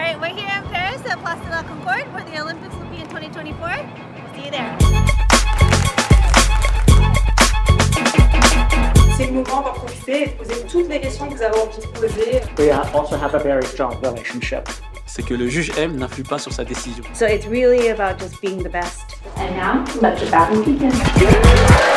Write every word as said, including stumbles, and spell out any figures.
right, we're here in Paris at Place de la Concorde where the Olympics will be in twenty twenty-four. See you there. C'est le moment d'en profiter et de poser toutes les questions que vous avez envie de poser. We also have a very strong relationship. C'est que le juge M n'influe pas sur sa décision. So it's really about just being the best. And now, let the battle begin.